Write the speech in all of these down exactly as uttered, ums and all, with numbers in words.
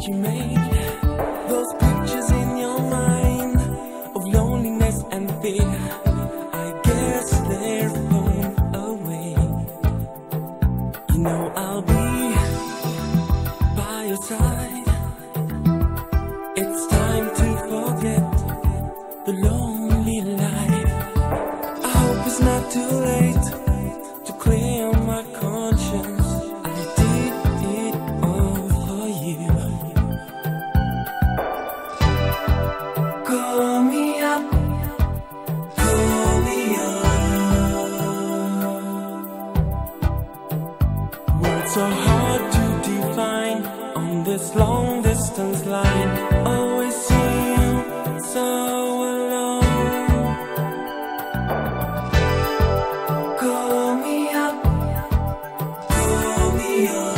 you made those pictures in your mind of loneliness and fear. I guess they're blown away. You know I'll be by your side. It's time to forget the lonely life. I hope it's not too late to clear my conscience. I did it all for you. Call me up, call me up. Words are hard to define on this long distance line. Always seem so alone. Call me up, call me up.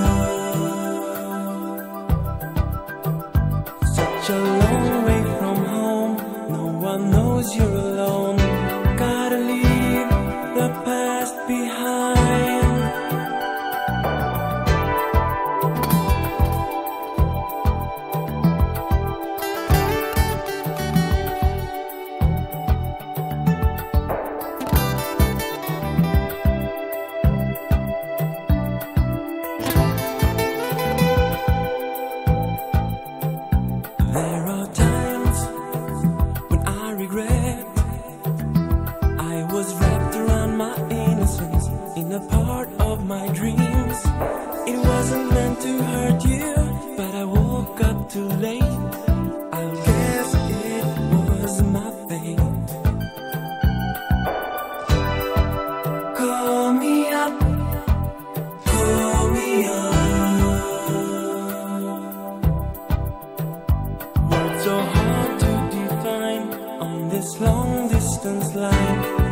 Such a long way from home, no one knows you're alone. Gotta leave the past behind. There are times when I regret I was wrapped around my innocence in a part of my dreams. It wasn't meant to hurt you, but I woke up too late. I guess it was my fate. Call me up, call me up. So hard to define on this long distance line.